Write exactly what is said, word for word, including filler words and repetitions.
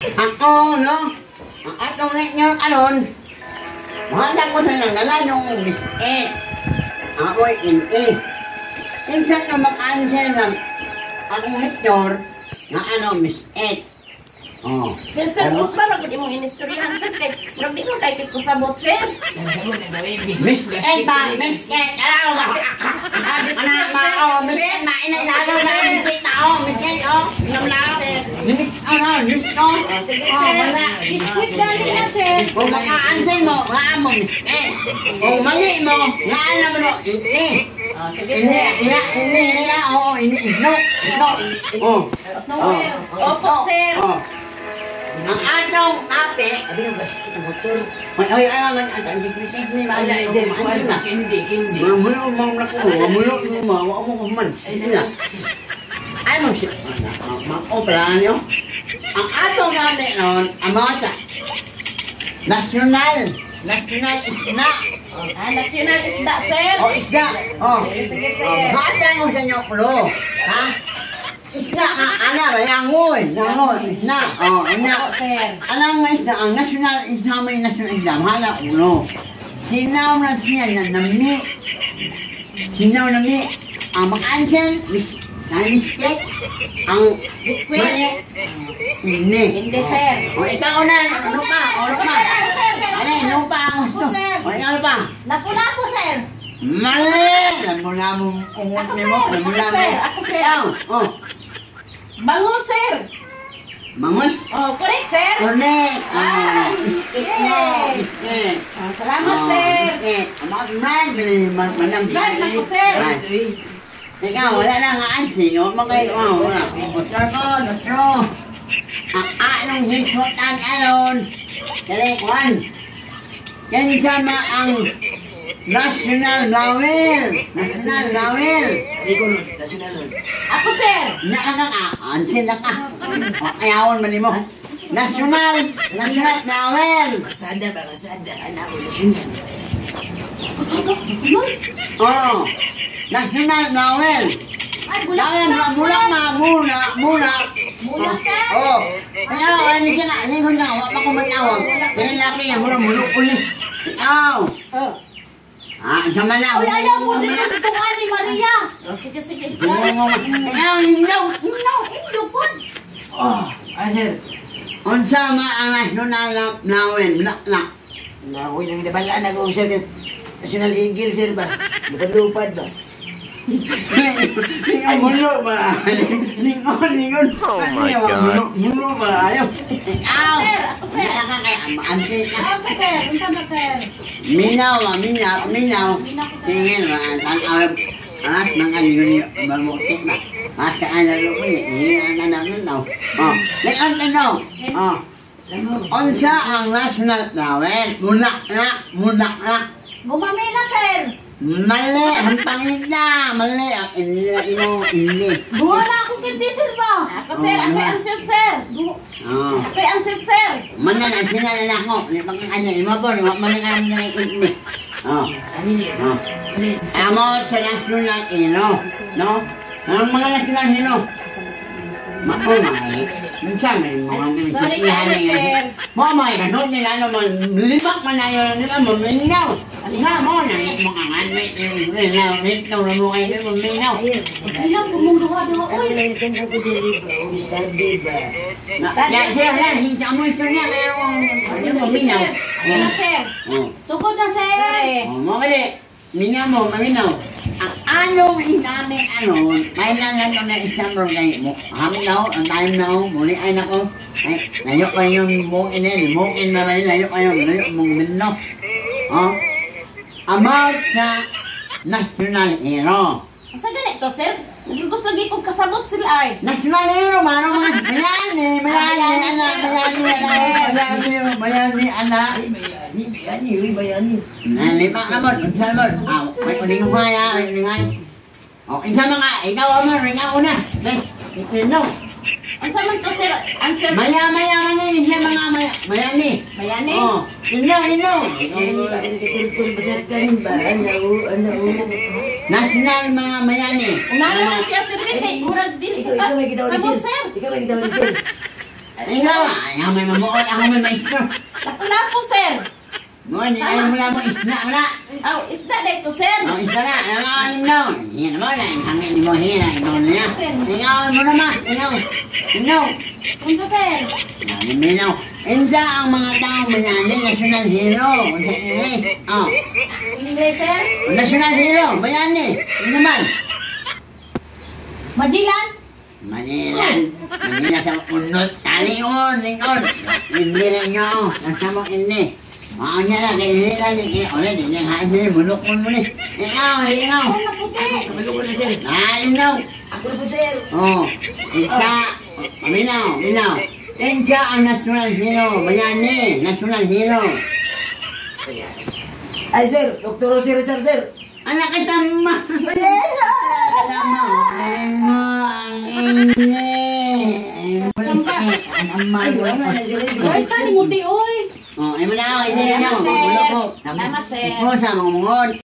Ako, no? Ang atong niyo, anon, mahanda ko sa nangala yung Miss Ed. Ang ako'y in A. Minsan na mag-answer ng akong lecture na ano, Miss Ed. Oh. Sir, sir, Osman, ako di mong inistoryahan, sir, kay murag di mo kay kit ko sabot, sir. Miss Ed ba? Miss Ed, ano ba? Anak ba? Oh, Miss Ed, mainalalaw na ang kita, oh, Miss Ed, oh. Namlaw. Limit, ano, Miss, oh. Sige, Oh, sir. wala. Biskuit dali na, sir. Kung maka-answer mo, nga mo, Miss Ed. Kung mali mo, nga ano mo, hindi. Oh, sige, Hindi, sir. hindi, hindi, hindi, oo, hindi, no, no. Oh. Nowhere. Opo, sir. Oh. Ang atong topic, Abi yung gas kita motor. ay, ay, ay, ay, ay, ang dikritik ni Mami, Wala, sir. ano na? Kindi, kindi. Mamulo mo na ko, mamulo mo, mawa mo ko man. Hindi na. Ay mo siya, ma-operahan nyo. Ang atong namin noon, ang mga sa, national, national isda. Ah, national isda, sir. O isda, o. Sige, sige, sir. Hatan ko sa inyo, ulo. Ha? Isda, ana, langoy, langoy, isda. O, Opo, ana. sir. Alam mo isda, ang national isda, may national isda, mahala ulo. Sinaw na siya na nami. Sinaw nami. Ang mag-answer, mis, na mistake. Ang Biskuit. mali. Hindi. Hindi, sir. O, ikaw na, ano pa, ano pa. Sir, sir, sir. Ano, ano pa ang gusto? O, ikaw ano pa. Lapu-lapu, sir. Mali! Alam mo na mo, ungot Ako, ni sir. mo, alam mo Ako, na mo. sir. Ako, sir. Ikaw, oh, Bango, sir. mangos. Oh, correct, sir. Correct. Ah, Ah, biscuit mo, yeah. biscuit. Ah, salamat, Oh, sir. biscuit. Ang mga brand, man- manang Brand ako, sir. Brand. Ikaw, wala na nga ansi, no? Magay, oh, wala. Otro ko, otro. Ang anong hiswatan anon. Dali, Juan. Yan sama ang national lawil. National lawil. Hindi ko nun, national nun. Ako, sir. Na ka ka, ansi na ka. O, ayawan man mo. National, national lawil. Masada ba, masada. Anak ko, national. Oh, national lawil. Ay, bulak Lawil, na, mula sir. ma, mula, mula. Bulak, sir. Oh, kaya ano siya nga, ano siya nga, wala pa ko matawag. Kaya laki yan, mula mulok ulit. Ikaw. Oh. Ah, sama na. Uy, ayaw mo din ang tungan ni Maria. Oh, sige, sige. Ikaw, hindaw. Hindaw, hindaw po. Oh, ah, sir. Unsa ma ang national lawin, black na. Nakoy nang nabalaan ako, sir. National Eagle, sir ba? Lupad-lupad ba? Ikaw, mulo ba? Lingon, lingon. Oh my Ano, God. mulo, mulo ba? Ayaw. Ikaw. Sir, ako, sir. Wala ka kay amante ka. Ako, sir. Unsa na, sir? Minaw, ah, minaw, minaw. Tingin ba, ang awag, alas mga liyo, mamukit ba? Alas ka ana lo ko ni, iya na na na. Oh, leon tano. Oh. Unsa ang national lawin? Mulak na, mulak na. Gumamila, sir. Mali, ang pangit na, mali. Ang inila imo, inili. Buha na ako kindi, sir ba? Ako, sir. Ako yung answer, sir. Oh. Ako yung answer, sir. Manan ang sinala na ako. Ni pang ano, imo po, ni wag man nga na ini. Oh. Ano yun? Oh. Ano yun? Amo sa national ino, no? Ang mga national ino. Maumay. Minsan may mga Sorry, minsan sir. Mamay, ganun nila naman. Limak man na yun nila, maminaw. Nga mo na, mo ka nga, minaw, minaw na mo kayo, maminaw. Hindaw, pumungduha-duha. Ano Uy, na yung kanya ko dili ba? O mister D ba? Ya, siya lang, hindi mo ito niya, mayroong maminaw. Ako na, sir. Oh. sugod na, sir. Sir. Oh, mo kali, minyaw mo, maminaw. Ang anong inami ano, may nalang na isang rogay mo. Hamin na ang time na muli ay nako. Ay, layo pa yung mukin eh, mukin na rin, layo pa yung layo mong minno. Oh. About sa national hero. Sa ganito, sir. Nagugos lagi kong kasabot sila ay. National hero, mano mga mayani, mayani, anak, mayani, anak, mayani, mayani, anak. Ay, bayani, bayani, uy, bayani. Nalima naman, unsa naman? Ah, may uling mo kaya, may uling ay. O, insa mga, ikaw naman, ringa una. May, ino. Ang saman to, sir. Answer. Maya, maya, maya, insa mga maya, mayani. Bayani. Oh, ino, ino. Bayani, bakit nagkiturutong basarkan ba? Ano, ano, National mga mayani. Unala na siya, sir. Kay murag dili Ikaw, ikaw may kita ni Sabot, sir. sir. Ikaw may kita ni sir. Ikaw, ayaw may mamuot, ako may maestro. Lapu-lapu, sir. Mo, hindi ayaw mo lang mo, isna mo na. Oh, isda na ito, sir. Oh, isna na, ayaw ang inaw. Yan mo na, hangin mo hina, ikaw na niya. Ikaw mo naman, inaw. Inaw. Unsa, sir? Minaw. Insa ang mga tao mayani, national hero. Sa English. Oh, English, sir? national hero, mayani. Ano naman? Majilan? Manilan. Manila sa unot. Talion, lingon. Hindi rin nyo. Nasa mo ini. Mga niya lang, kaya hindi lang. Kaya ulit, hindi nga hindi. Bulok mo mo ni. Ikaw, ikaw. Ay, maputi. Kabalo ko na, sir. Ah, inaw. Ako na po, sir. Oh, isa. Minaw, minaw. Insa ang national hero. Mayani, national hero. Ay, sir. Doktor Jose Rizal, sir. Anak kita mah. Balera. Anak mo. Ay mo, ang ini. Ang Ay, wala mga. na, sir. Ay, tani mo ti, oy. Oh, ay mo na ako. Hindi na ako. Salamat, sir. Bulok ko. Salamat, sir. Ikaw sa mga mungon.